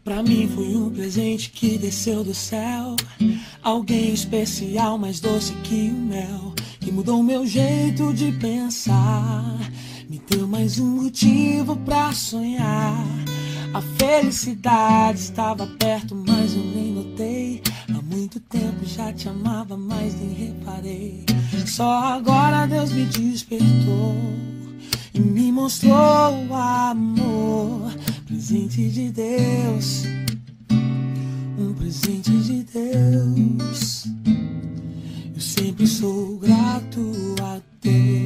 Pra mim foi um presente que desceu do céu. Alguém especial, mais doce que o mel, que mudou meu jeito de pensar. Me deu mais um motivo pra sonhar. A felicidade estava perto, mas eu nem notei. Há muito tempo já te amava, mas nem reparei. Só agora Deus me despertou e me mostrou o amor. Presente de Deus, um presente de Deus. Eu sempre sou grato a Deus.